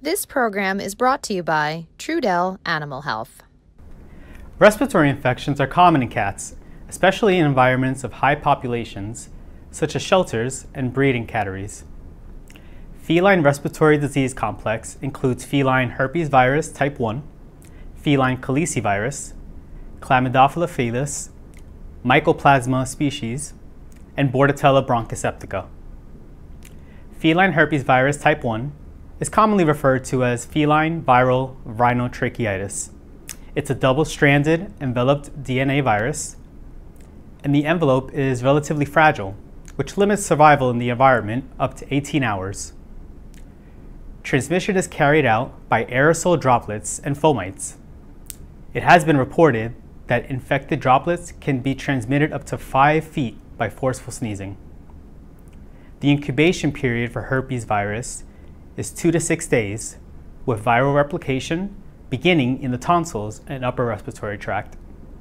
This program is brought to you by Trudell Animal Health. Respiratory infections are common in cats, especially in environments of high populations, such as shelters and breeding catteries. Feline respiratory disease complex includes feline herpes virus type 1, feline calici virus, Chlamydophila felis, Mycoplasma species, and Bordetella bronchoseptica. Feline herpes virus type 1 is commonly referred to as feline viral rhinotracheitis. It's a double-stranded enveloped DNA virus, and the envelope is relatively fragile, which limits survival in the environment up to 18 hours. Transmission is carried out by aerosol droplets and fomites. It has been reported that infected droplets can be transmitted up to 5 feet by forceful sneezing. The incubation period for herpes virus is 2 to 6 days, with viral replication beginning in the tonsils and upper respiratory tract.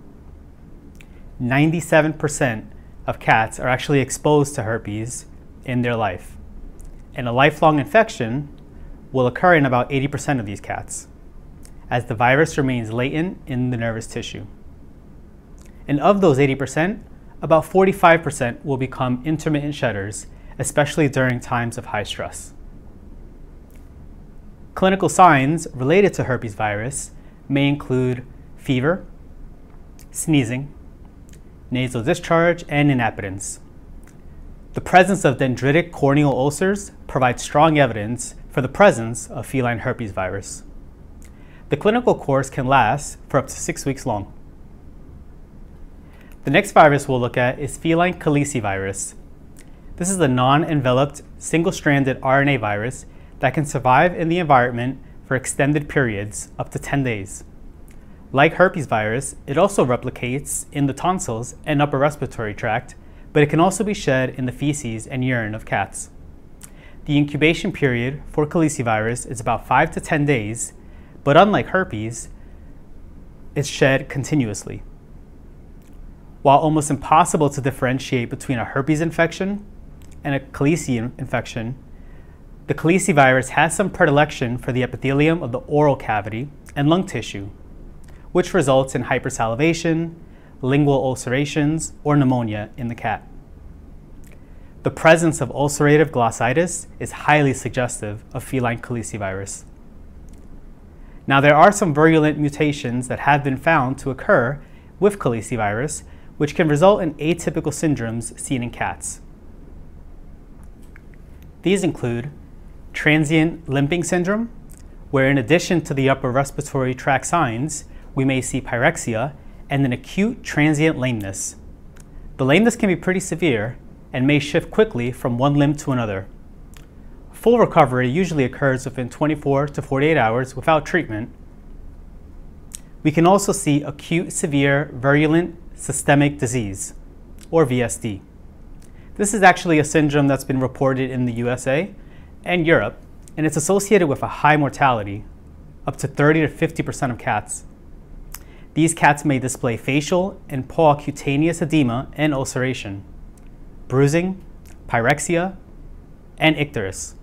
97% of cats are actually exposed to herpes in their life, and a lifelong infection will occur in about 80% of these cats, as the virus remains latent in the nervous tissue. And of those 80%, about 45% will become intermittent shedders, especially during times of high stress. Clinical signs related to herpes virus may include fever, sneezing, nasal discharge, and inappetence. The presence of dendritic corneal ulcers provides strong evidence for the presence of feline herpes virus. The clinical course can last for up to 6 weeks long. The next virus we'll look at is feline calici virus. This is a non-enveloped, single-stranded RNA virus that can survive in the environment for extended periods, up to 10 days. Like herpes virus, it also replicates in the tonsils and upper respiratory tract, but it can also be shed in the feces and urine of cats. The incubation period for calici virus is about 5 to 10 days, but unlike herpes, it's shed continuously. While almost impossible to differentiate between a herpes infection and a calici infection, the calici virus has some predilection for the epithelium of the oral cavity and lung tissue, which results in hypersalivation, lingual ulcerations, or pneumonia in the cat. The presence of ulcerative glossitis is highly suggestive of feline calici virus. Now, there are some virulent mutations that have been found to occur with calici virus, which can result in atypical syndromes seen in cats. These include transient limping syndrome, where in addition to the upper respiratory tract signs, we may see pyrexia and an acute transient lameness. The lameness can be pretty severe and may shift quickly from one limb to another. Full recovery usually occurs within 24 to 48 hours without treatment. We can also see acute severe virulent systemic disease, or VSD. This is actually a syndrome that's been reported in the USA and Europe, and it's associated with a high mortality, up to 30 to 50% of cats. These cats may display facial and paw cutaneous edema and ulceration, bruising, pyrexia, and icterus.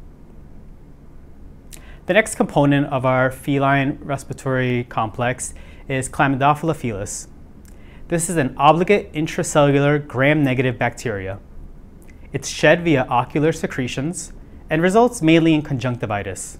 The next component of our feline respiratory complex is Chlamydophila felis. This is an obligate intracellular gram-negative bacteria. It's shed via ocular secretions and results mainly in conjunctivitis.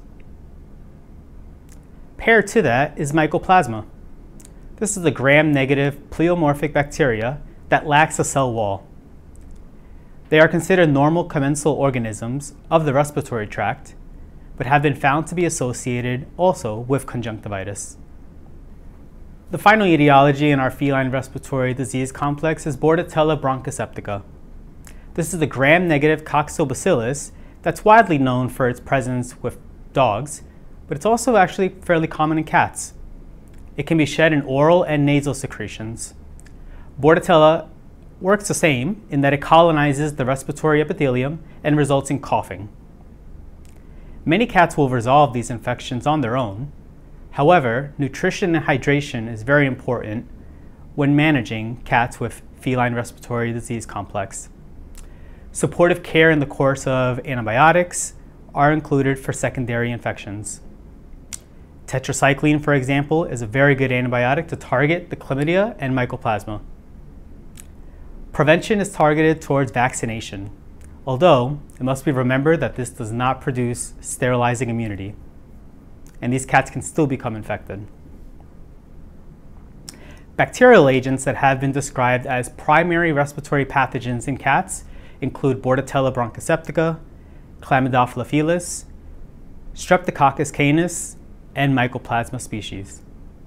Paired to that is Mycoplasma. This is a gram-negative pleomorphic bacteria that lacks a cell wall. They are considered normal commensal organisms of the respiratory tract, but have been found to be associated also with conjunctivitis. The final etiology in our feline respiratory disease complex is Bordetella bronchoseptica. This is a gram-negative coccobacillus that's widely known for its presence with dogs, but it's also actually fairly common in cats. It can be shed in oral and nasal secretions. Bordetella works the same in that it colonizes the respiratory epithelium and results in coughing. Many cats will resolve these infections on their own. However, nutrition and hydration is very important when managing cats with feline respiratory disease complex. Supportive care in the course of antibiotics are included for secondary infections. Tetracycline, for example, is a very good antibiotic to target the chlamydia and Mycoplasma. Prevention is targeted towards vaccination, although it must be remembered that this does not produce sterilizing immunity, and these cats can still become infected. Bacterial agents that have been described as primary respiratory pathogens in cats include Bordetella bronchoseptica, Chlamydophila felis, Streptococcus canis, and Mycoplasma species.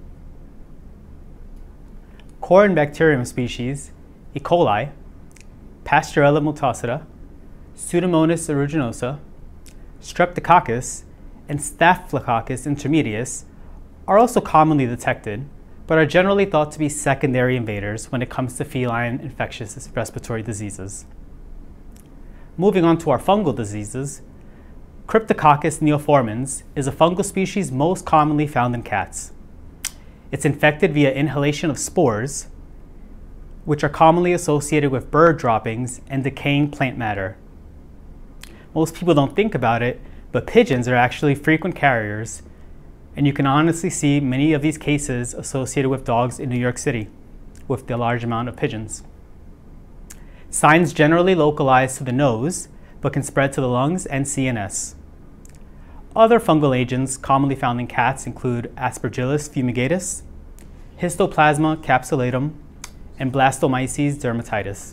Core and bacterium species, E. coli, Pasteurella multocida, Pseudomonas aeruginosa, Streptococcus, and Staphylococcus intermedius are also commonly detected, but are generally thought to be secondary invaders when it comes to feline infectious respiratory diseases. Moving on to our fungal diseases, Cryptococcus neoformans is a fungal species most commonly found in cats. It's infected via inhalation of spores, which are commonly associated with bird droppings and decaying plant matter. Most people don't think about it, but pigeons are actually frequent carriers, and you can honestly see many of these cases associated with dogs in New York City with the large amount of pigeons. Signs generally localize to the nose, but can spread to the lungs and CNS. Other fungal agents commonly found in cats include Aspergillus fumigatus, Histoplasma capsulatum, and Blastomyces dermatitis.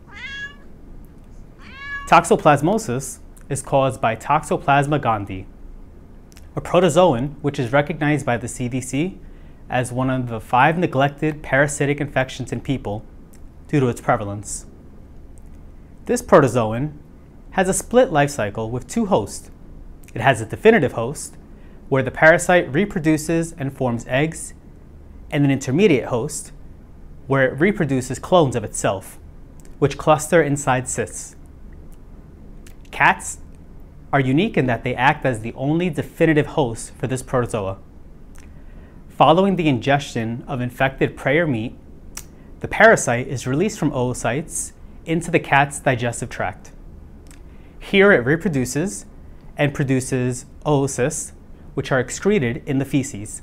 Toxoplasmosis is caused by Toxoplasma gondii, a protozoan which is recognized by the CDC as one of the 5 neglected parasitic infections in people due to its prevalence. This protozoan has a split life cycle with 2 hosts. It has a definitive host, where the parasite reproduces and forms eggs, and an intermediate host, where it reproduces clones of itself, which cluster inside cysts. Cats are unique in that they act as the only definitive host for this protozoa. Following the ingestion of infected prey or meat, the parasite is released from oocytes into the cat's digestive tract. Here it reproduces and produces oocysts, which are excreted in the feces.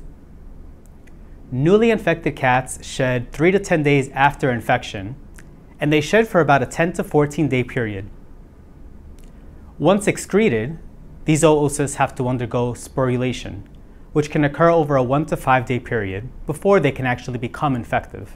Newly infected cats shed 3 to 10 days after infection, and they shed for about a 10 to 14 day period. Once excreted, these oocysts have to undergo sporulation, which can occur over a 1 to 5 day period before they can actually become infective.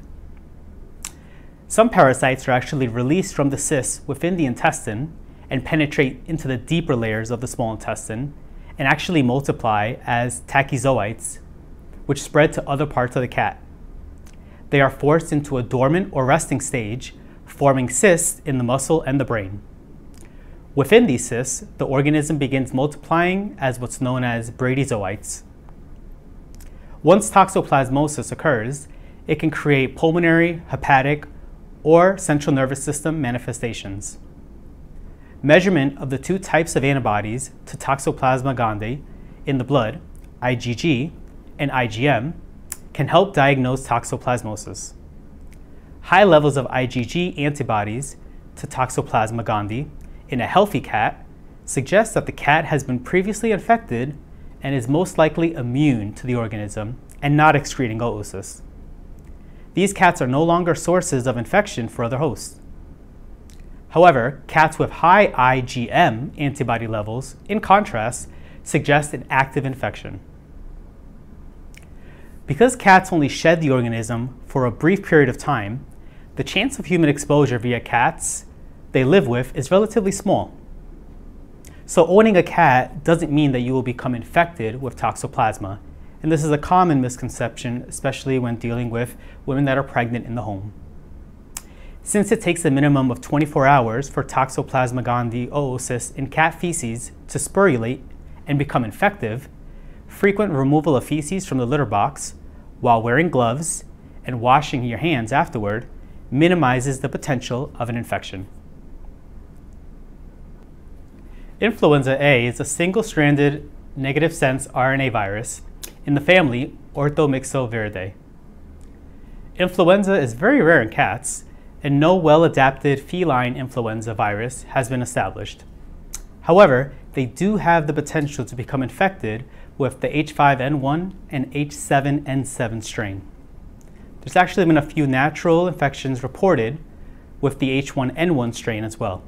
Some parasites are actually released from the cysts within the intestine and penetrate into the deeper layers of the small intestine and actually multiply as tachyzoites, which spread to other parts of the cat. They are forced into a dormant or resting stage, forming cysts in the muscle and the brain. Within these cysts, the organism begins multiplying as what's known as bradyzoites. Once toxoplasmosis occurs, it can create pulmonary, hepatic, or central nervous system manifestations. Measurement of the 2 types of antibodies to Toxoplasma gondii in the blood, IgG and IgM, can help diagnose toxoplasmosis. High levels of IgG antibodies to Toxoplasma gondii in a healthy cat suggests that the cat has been previously infected and is most likely immune to the organism and not excreting oocysts. These cats are no longer sources of infection for other hosts. However, cats with high IgM antibody levels, in contrast, suggest an active infection. Because cats only shed the organism for a brief period of time, the chance of human exposure via cats they live with is relatively small. So owning a cat doesn't mean that you will become infected with Toxoplasma, and this is a common misconception, especially when dealing with women that are pregnant in the home. Since it takes a minimum of 24 hours for Toxoplasma gondii oocysts in cat feces to sporulate and become infective, frequent removal of feces from the litter box while wearing gloves and washing your hands afterward minimizes the potential of an infection. Influenza A is a single-stranded negative sense RNA virus in the family Orthomyxoviridae. Influenza is very rare in cats, and no well-adapted feline influenza virus has been established. However, they do have the potential to become infected with the H5N1 and H7N7 strain. There's actually been a few natural infections reported with the H1N1 strain as well.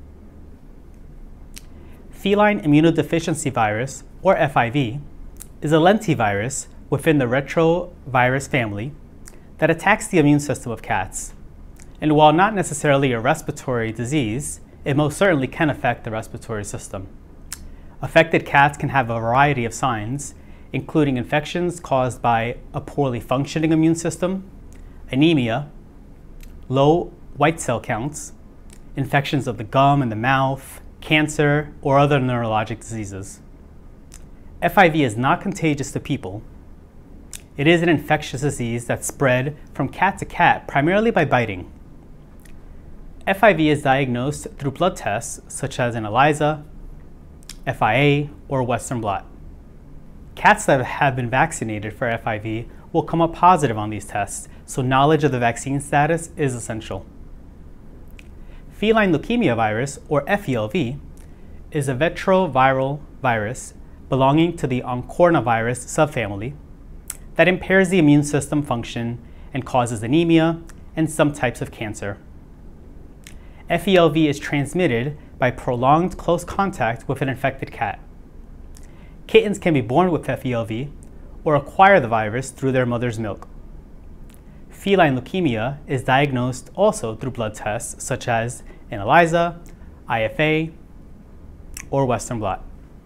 Feline immunodeficiency virus, or FIV, is a lentivirus within the retrovirus family that attacks the immune system of cats. And while not necessarily a respiratory disease, it most certainly can affect the respiratory system. Affected cats can have a variety of signs, including infections caused by a poorly functioning immune system, anemia, low white cell counts, infections of the gum and the mouth, cancer, or other neurologic diseases. FIV is not contagious to people. It is an infectious disease that's spread from cat to cat, primarily by biting. FIV is diagnosed through blood tests such as an ELISA, FIA, or Western blot. Cats that have been vaccinated for FIV will come up positive on these tests, so knowledge of the vaccine status is essential. Feline leukemia virus, or FELV, is a retroviral virus belonging to the oncornavirus subfamily that impairs the immune system function and causes anemia and some types of cancer. FELV is transmitted by prolonged close contact with an infected cat. Kittens can be born with FELV or acquire the virus through their mother's milk. Feline leukemia is diagnosed also through blood tests such as an ELISA, IFA, or Western blot.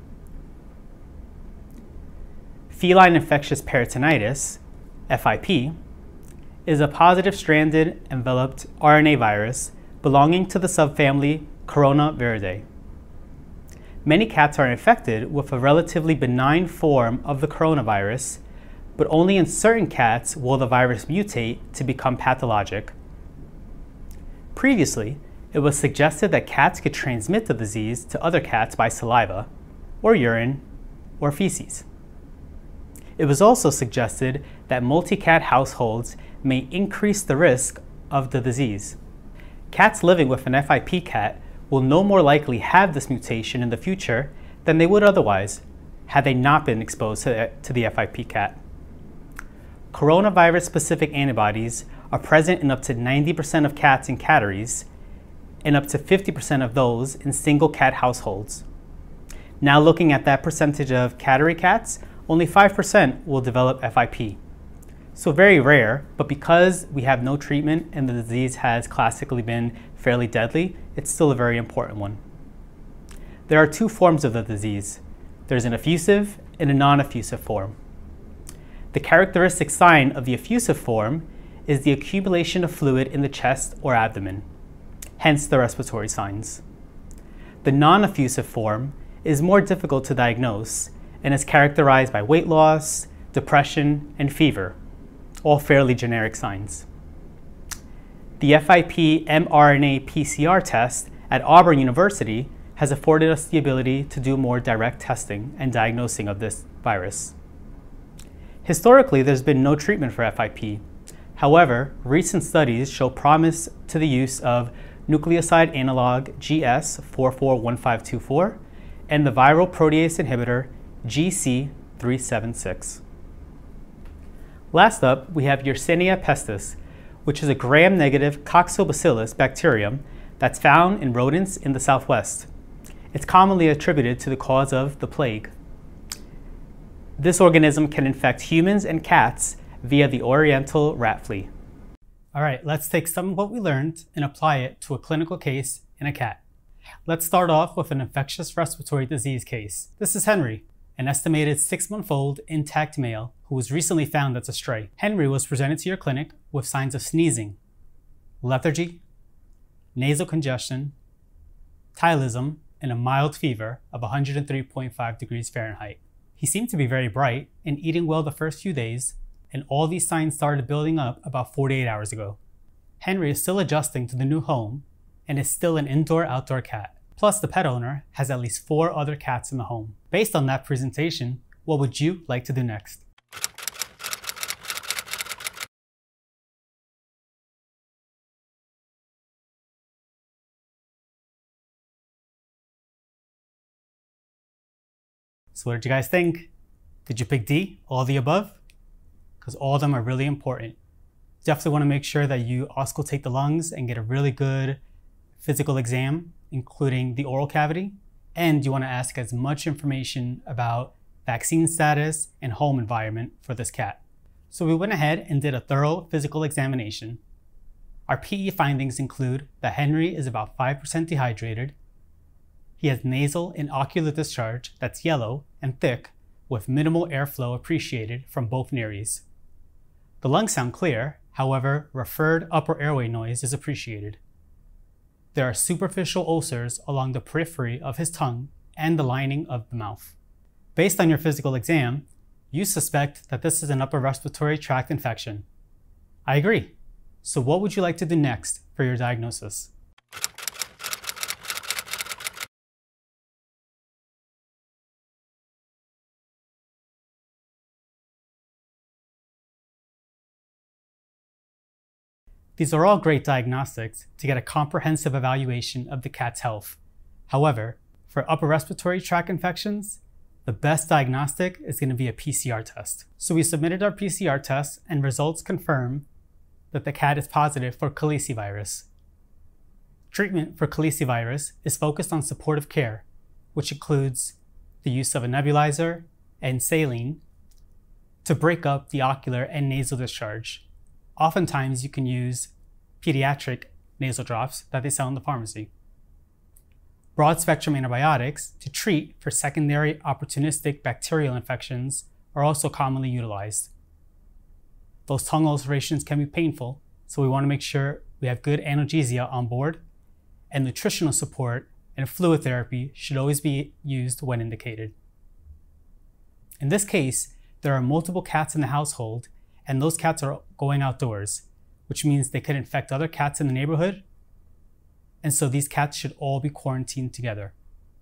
Feline infectious peritonitis, FIP, is a positive stranded enveloped RNA virus belonging to the subfamily Coronaviridae. Many cats are infected with a relatively benign form of the coronavirus, but only in certain cats will the virus mutate to become pathologic. Previously, it was suggested that cats could transmit the disease to other cats by saliva, or urine, or feces. It was also suggested that multi-cat households may increase the risk of the disease. Cats living with an FIP cat will no more likely have this mutation in the future than they would otherwise, had they not been exposed to the FIP cat. Coronavirus-specific antibodies are present in up to 90% of cats in catteries, and up to 50% of those in single cat households. Now looking at that percentage of cattery cats, only 5% will develop FIP. So very rare, but because we have no treatment and the disease has classically been fairly deadly, it's still a very important one. There are two forms of the disease. There's an effusive and a non-effusive form. The characteristic sign of the effusive form is the accumulation of fluid in the chest or abdomen, hence the respiratory signs. The non-effusive form is more difficult to diagnose and is characterized by weight loss, depression, and fever, all fairly generic signs. The FIP mRNA PCR test at Auburn University has afforded us the ability to do more direct testing and diagnosing of this virus. Historically, there's been no treatment for FIP. However, recent studies show promise to the use of nucleoside analog GS441524 and the viral protease inhibitor GC376. Last up, we have Yersinia pestis, which is a gram-negative coccobacillus bacterium that's found in rodents in the Southwest. It's commonly attributed to the cause of the plague. This organism can infect humans and cats via the oriental rat flea. All right, let's take some of what we learned and apply it to a clinical case in a cat. Let's start off with an infectious respiratory disease case. This is Henry, an estimated 6-month-old intact male who was recently found as a stray. Henry was presented to your clinic with signs of sneezing, lethargy, nasal congestion, tylism, and a mild fever of 103.5 degrees Fahrenheit. He seemed to be very bright and eating well the first few days, and all these signs started building up about 48 hours ago. Henry is still adjusting to the new home and is still an indoor-outdoor cat. Plus, the pet owner has at least 4 other cats in the home. Based on that presentation, what would you like to do next? So what did you guys think? Did you pick D, all the above? Because all of them are really important. Definitely want to make sure that you auscultate the lungs and get a really good physical exam, including the oral cavity. And you want to ask as much information about vaccine status and home environment for this cat. So we went ahead and did a thorough physical examination. Our PE findings include that Henry is about 5% dehydrated. He has nasal and ocular discharge that's yellow and thick with minimal airflow appreciated from both nares. The lungs sound clear, however, referred upper airway noise is appreciated. There are superficial ulcers along the periphery of his tongue and the lining of the mouth. Based on your physical exam, you suspect that this is an upper respiratory tract infection. I agree. So what would you like to do next for your diagnosis? These are all great diagnostics to get a comprehensive evaluation of the cat's health. However, for upper respiratory tract infections, the best diagnostic is going to be a PCR test. So we submitted our PCR test and results confirm that the cat is positive for calici virus. Treatment for calici virus is focused on supportive care, which includes the use of a nebulizer and saline to break up the ocular and nasal discharge. Oftentimes you can use pediatric nasal drops that they sell in the pharmacy. Broad spectrum antibiotics to treat for secondary opportunistic bacterial infections are also commonly utilized. Those tongue ulcerations can be painful, so we want to make sure we have good analgesia on board, and nutritional support and fluid therapy should always be used when indicated. In this case, there are multiple cats in the household, and those cats are going outdoors, which means they could infect other cats in the neighborhood, and so these cats should all be quarantined together.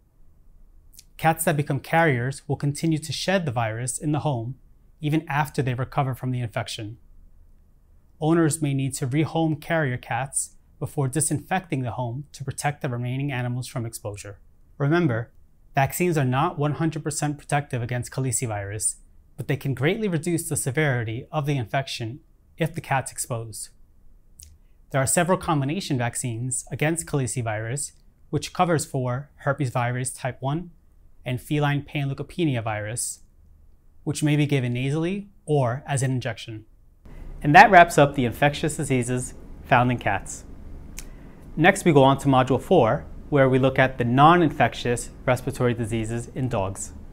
Cats that become carriers will continue to shed the virus in the home even after they recover from the infection. Owners may need to rehome carrier cats before disinfecting the home to protect the remaining animals from exposure. Remember, vaccines are not 100% protective against calici virus, but they can greatly reduce the severity of the infection if the cat's exposed. There are several combination vaccines against calici virus, which covers for herpes virus type 1 and feline panleukopenia virus, which may be given nasally or as an injection. And that wraps up the infectious diseases found in cats. Next, we go on to Module 4, where we look at the non-infectious respiratory diseases in dogs.